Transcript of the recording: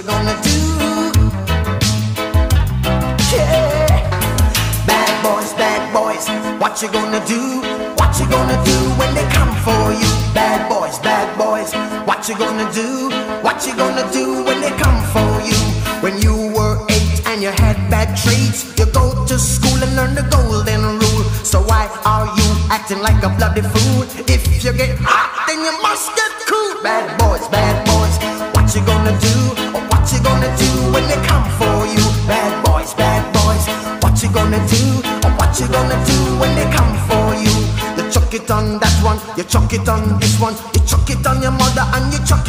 you gonna do? Yeah. Bad boys, what you gonna do? What you gonna do when they come for you? Bad boys, what you gonna do? What you gonna do when they come for you? When you were 8 and you had bad traits, you go to school and learn the golden rule. So why are you acting like a bloody fool? If you get hot, then you must get cool. Bad boys, what you gonna do? Or what you gonna do when they come for you? Bad boys, what you gonna do? Or what you gonna do when they come for you? You chuck it on that one, you chuck it on this one, you chuck it on your mother and you chuck